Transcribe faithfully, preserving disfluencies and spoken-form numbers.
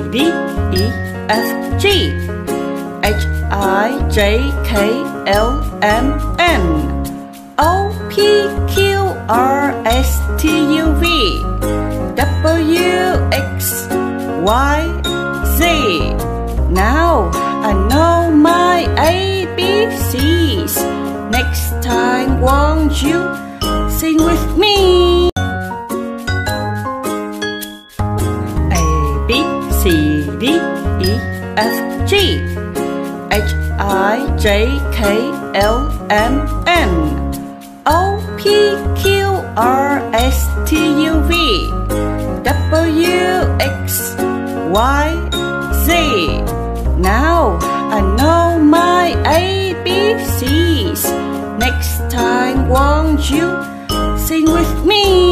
D, E, F, G, H, I, J, K, L, M, N, O, P, Q, R, S, T, U, V, W, X, Y, Z. Now I know my A B Cs. Next time won't you sing with me? A, B, C, D, E, F, G, H, I, J, K, L, M, N, O, P, Q, R, S, T, U, V, W, X, Y, Z. Now I know my A B Cs. Next time won't you sing with me?